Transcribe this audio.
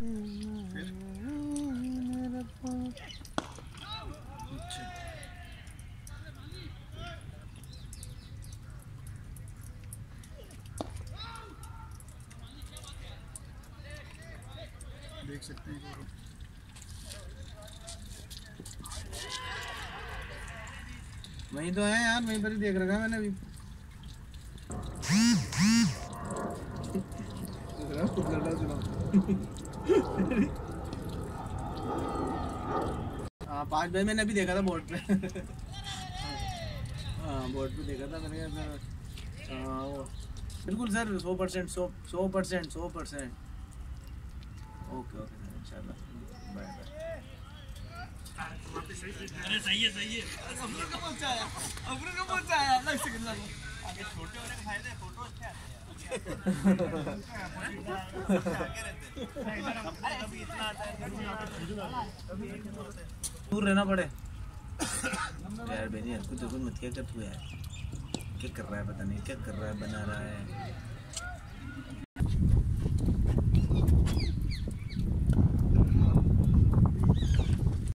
देख सकते हैं वहीं तो है यार, वहीं पर ही देख रखा है मैंने अभी। हाँ 5 बजे मैंने अभी देखा था बोर्ड पे। हाँ बोर्ड पे देखा था मैंने। हाँ वो बिल्कुल सर 100%, 100%। ओके ओके सर इंशाल्लाह, बाय बाय। अरे सही है अमरुद को पहुंचाया लग से कितना आगे छोटे होने के फायदे, फोटो अच्छे आते हैं। अभी इतना आता है दूर रहना पड़े यार बेनी यार, कुछ मत क्या कर तू यार, क्या कर रहा है पता नहीं क्या कर रहा है, बना रहा है।